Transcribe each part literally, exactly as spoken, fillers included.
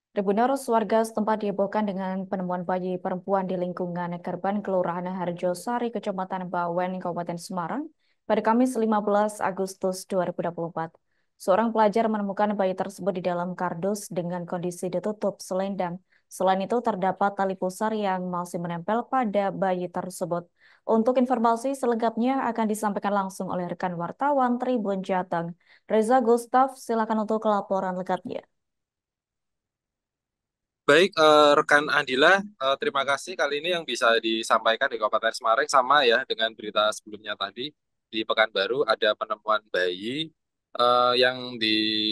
Tribunarus warga setempat dihebohkan dengan penemuan bayi perempuan di lingkungan Kerban, Kelurahan Harjosari, Kecamatan Bawen, Kabupaten Semarang, pada Kamis lima belas Agustus dua ribu dua puluh empat. Seorang pelajar menemukan bayi tersebut di dalam kardus dengan kondisi ditutup selendang. Selain itu, terdapat tali pusar yang masih menempel pada bayi tersebut. Untuk informasi selengkapnya akan disampaikan langsung oleh rekan wartawan Tribun Jateng. Reza Gustaf, silakan untuk laporan lengkapnya. Baik, eh, rekan Andila, eh, terima kasih kali ini yang bisa disampaikan di Kabupaten Semarang sama ya dengan berita sebelumnya tadi di Pekanbaru ada penemuan bayi eh, yang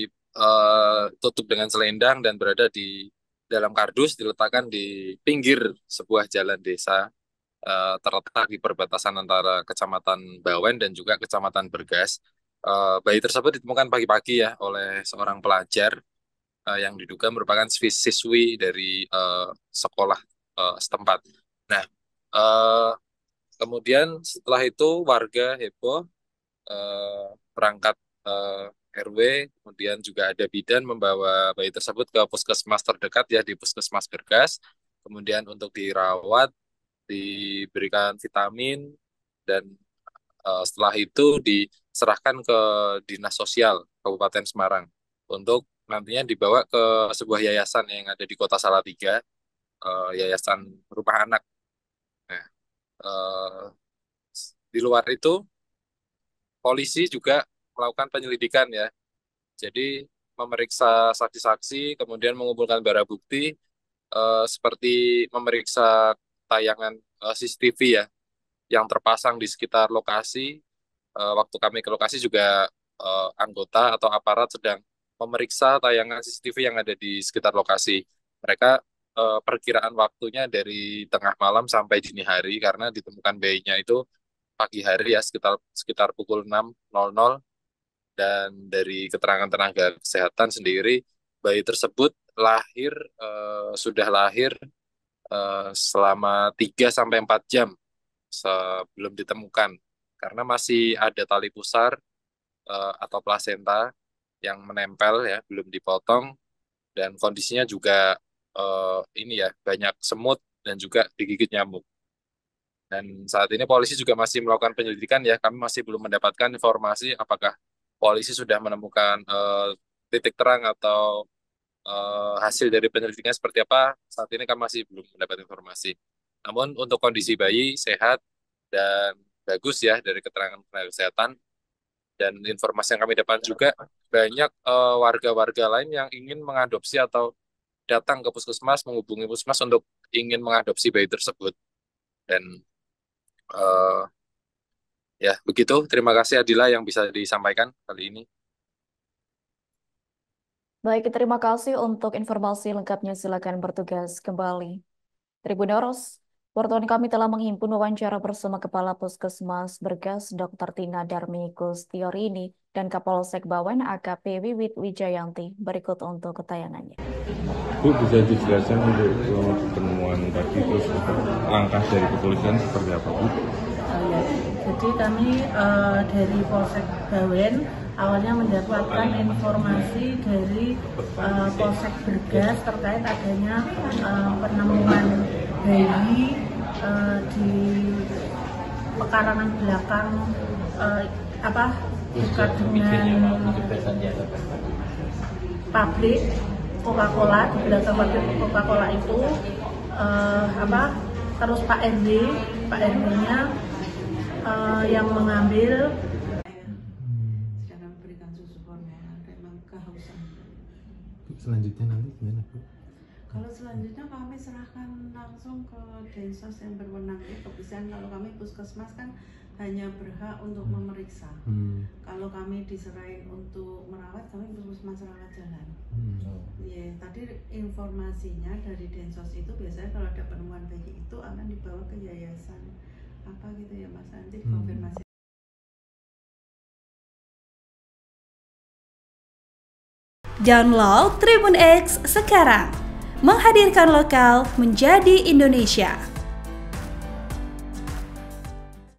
ditutup dengan selendang dan berada di dalam kardus diletakkan di pinggir sebuah jalan desa eh, terletak di perbatasan antara Kecamatan Bawen dan juga Kecamatan Bergas. Eh, bayi tersebut ditemukan pagi-pagi ya oleh seorang pelajar eh, yang diduga merupakan sis- siswi dari eh, sekolah eh, setempat. Nah, eh, kemudian setelah itu warga heboh eh, perangkat eh, R W, kemudian juga ada bidan membawa bayi tersebut ke puskesmas terdekat ya di Puskesmas Bergas. Kemudian untuk dirawat, diberikan vitamin dan eh, setelah itu diserahkan ke Dinas Sosial Kabupaten Semarang untuk nantinya dibawa ke sebuah yayasan yang ada di Kota Salatiga, eh, Yayasan Rumah Anak. Nah, eh, di luar itu polisi juga melakukan penyelidikan ya. Jadi memeriksa saksi-saksi, kemudian mengumpulkan barang bukti, eh, seperti memeriksa tayangan eh, C C T V ya yang terpasang di sekitar lokasi. Eh, waktu kami ke lokasi juga eh, anggota atau aparat sedang memeriksa tayangan C C T V yang ada di sekitar lokasi. Mereka eh, perkiraan waktunya dari tengah malam sampai dini hari karena ditemukan bayinya itu pagi hari ya sekitar sekitar pukul enam nol nol dan dari keterangan tenaga kesehatan sendiri bayi tersebut lahir eh, sudah lahir eh, selama tiga sampai empat jam sebelum ditemukan karena masih ada tali pusar eh, atau plasenta yang menempel ya, belum dipotong dan kondisinya juga eh, ini ya banyak semut dan juga digigit nyamuk. Dan saat ini polisi juga masih melakukan penyelidikan ya, kami masih belum mendapatkan informasi apakah polisi sudah menemukan eh, titik terang atau eh, hasil dari penyelidikannya seperti apa. Saat ini kami masih belum mendapat informasi. Namun untuk kondisi bayi sehat dan bagus ya dari keterangan tenaga kesehatan dan informasi yang kami dapat juga banyak eh, warga-warga lain yang ingin mengadopsi atau datang ke puskesmas menghubungi puskesmas untuk ingin mengadopsi bayi tersebut dan eh, ya begitu. Terima kasih Adila yang bisa disampaikan kali ini. Baik, terima kasih untuk informasi lengkapnya. Silakan bertugas kembali. Tribunneros, wartawan kami telah menghimpun wawancara bersama Kepala Puskesmas Bergas, dokter Tina Darmi Kustiorini, dan Kapolsek Bawen A K P Wiwit Wijayanti. Berikut untuk ketayangannya. Bu, bisa dijelaskan untuk penemuan tadi terus langkah dari kepolisian seperti apa, Bu? Oh, ya. Jadi kami uh, dari Polsek Bawen awalnya mendapatkan informasi dari uh, Polsek Bergas terkait adanya uh, penemuan bayi uh, di pekarangan belakang uh, apa dekat dengan pabrik Coca-Cola. Di belakang pabrik Coca-Cola itu uh, apa terus Pak R W Pak R W-nya uh, yang mengambil sedang memberikan susu formula, memang kehausan. Selanjutnya nanti gimana, Bu? Kalau selanjutnya kami serahkan langsung ke Densos yang berwenang. Ya, kebiasaan kalau kami puskesmas kan hanya berhak untuk memeriksa. Hmm. Kalau kami diserahin untuk merawat, kami puskesmas rawat jalan. Hmm. Ya, tadi informasinya dari Densos itu biasanya kalau ada penemuan bayi itu akan dibawa ke yayasan apa gitu ya Mas, nanti dikonfirmasi. Download Tribun X sekarang, menghadirkan lokal menjadi Indonesia.